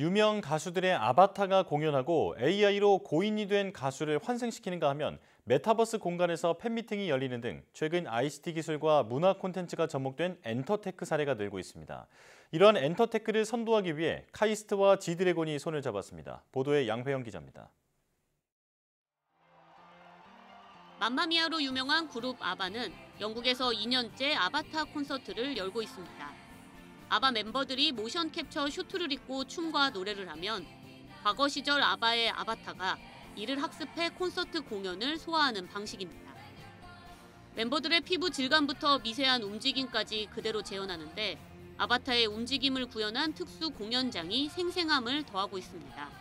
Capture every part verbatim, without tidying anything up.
유명 가수들의 아바타가 공연하고 에이아이로 고인이 된 가수를 환생시키는가 하면 메타버스 공간에서 팬미팅이 열리는 등 최근 아이씨티 기술과 문화 콘텐츠가 접목된 엔터테크 사례가 늘고 있습니다. 이러한 엔터테크를 선도하기 위해 카이스트와 지드래곤이 손을 잡았습니다. 보도에 양회영 기자입니다. 맘마미아로 유명한 그룹 아바는 영국에서 이 년째 아바타 콘서트를 열고 있습니다. 아바 멤버들이 모션 캡처 슈트를 입고 춤과 노래를 하면 과거 시절 아바의 아바타가 이를 학습해 콘서트 공연을 소화하는 방식입니다. 멤버들의 피부 질감부터 미세한 움직임까지 그대로 재현하는데 아바타의 움직임을 구현한 특수 공연장이 생생함을 더하고 있습니다.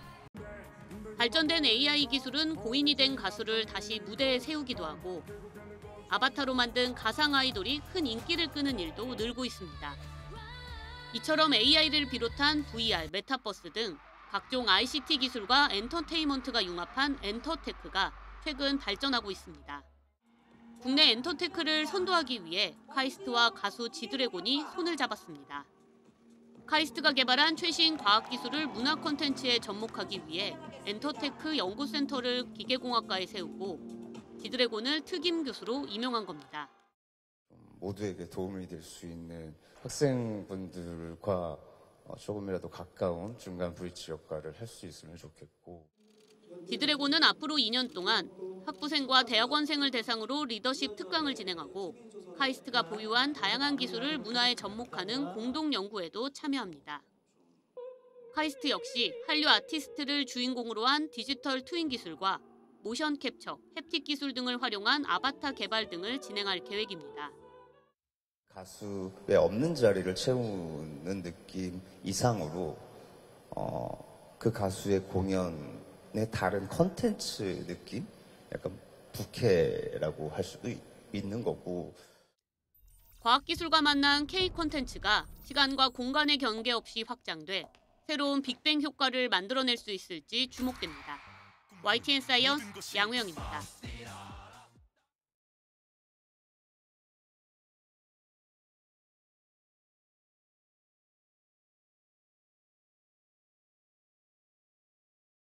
발전된 에이아이 기술은 고인이 된 가수를 다시 무대에 세우기도 하고 아바타로 만든 가상 아이돌이 큰 인기를 끄는 일도 늘고 있습니다. 이처럼 에이아이를 비롯한 브이알, 메타버스 등 각종 아이씨티 기술과 엔터테인먼트가 융합한 엔터테크가 최근 발전하고 있습니다. 국내 엔터테크를 선도하기 위해 카이스트와 가수 지드래곤이 손을 잡았습니다. 카이스트가 개발한 최신 과학기술을 문화 콘텐츠에 접목하기 위해 엔터테크 연구센터를 기계공학과에 세우고 지드래곤을 특임 교수로 임용한 겁니다. 모두에게 도움이 될 수 있는 학생분들과 조금이라도 가까운 중간 브릿지 역할을 할 수 있으면 좋겠고. 지드래곤은 앞으로 이 년 동안 학부생과 대학원생을 대상으로 리더십 특강을 진행하고 카이스트가 보유한 다양한 기술을 문화에 접목하는 공동 연구에도 참여합니다. 카이스트 역시 한류 아티스트를 주인공으로 한 디지털 트윈 기술과 모션 캡처, 햅틱 기술 등을 활용한 아바타 개발 등을 진행할 계획입니다. 가수의 없는 자리를 채우는 느낌 이상으로 어, 그 가수의 공연의 다른 컨텐츠 느낌? 약간 부캐라고 할 수도 있는 거고. 과학기술과 만난 K 콘텐츠가 시간과 공간의 경계 없이 확장돼 새로운 빅뱅 효과를 만들어낼 수 있을지 주목됩니다. 와이티엔 사이언스 양회영입니다.